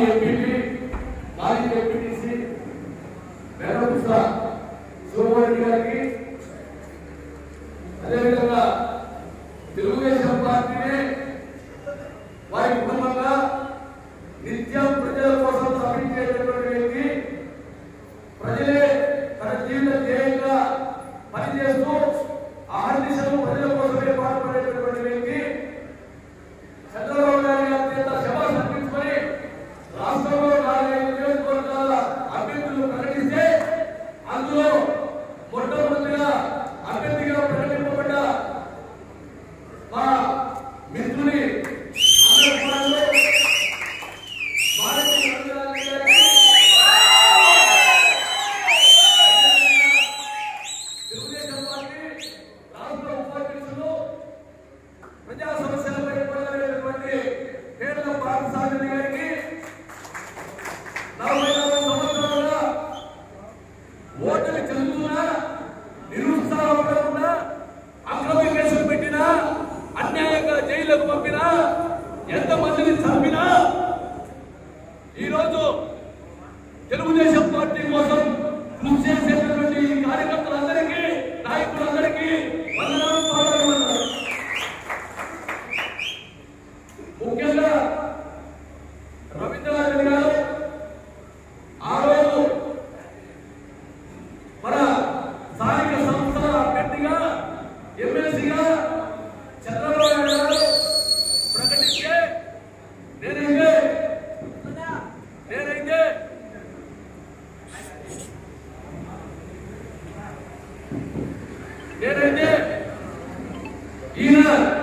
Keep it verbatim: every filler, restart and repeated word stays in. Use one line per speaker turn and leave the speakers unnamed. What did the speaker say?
MPP మాజీ MPTC మేనపుష్ప Somareddy గారికి అదేవిధంగా తెలుగుదేశం పార్టీనే వారి కుటుంబంగా నిత్యం ప్రజల కోసం శ్రమించేటటువంటి వ్యక్తి, ప్రజలే తన జీవిత ధ్యేయంగా పనిచేస్తూ ఆహర్నిశలు ప్రజల కోసమే పాటుపడేటటువంటి వ్యక్తి చంద్రబాబు నాయుడు గారి చేత శభాష్ అనిపించుకొని రాష్ట్రంలో నాలుగైదు నియోజకవర్గాల అభ్యర్థులు ప్రకటిస్తే అందులో మొట్టమొదటిగా అభ్యర్థిగా ప్రకటింపబడ్డ మా మిత్రుని ప్రజా సమస్యలపై పోరాడేటువంటి పేదల పాఠశాల గారికి నలభై నాలుగు సంవత్సరాలుగా ఓటమి చెందుతున్నా నిరుత్సాహపడకుండా అక్రమ కేసులు పెట్టినా అన్యాయంగా జైలుకు పంపినా ఎంతమందిని చంపినా ఈరోజు తెలుగుదేశం పార్టీ కోసం కృషి చేసేటటువంటి కార్యకర్తలందరికీ నాయకులందరికీ వందనాలు పాల్గొన్నారు. ముఖ్యంగా రవీంద్రనాథ్ గారు ఆ రోజు మన స్థానిక సంస్థల అభ్యర్థిగా ఎమ్మెల్సీగా చంద్రబాబు నాయుడు గారు ప్రకటిస్తే నేనైతే నేనైతే నేనైతే ఈయన